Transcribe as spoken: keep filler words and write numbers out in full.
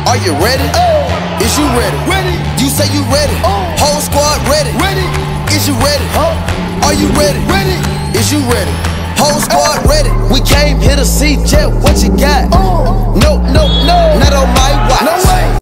Are you ready? Oh. Is you ready? Ready. You say you ready. Oh. Whole squad ready. Ready. Is you ready? Huh? Are you ready? Ready. Is you ready? Whole squad Oh. ready. We came here to see Jet. What you got? Oh. No, no, no. Not on my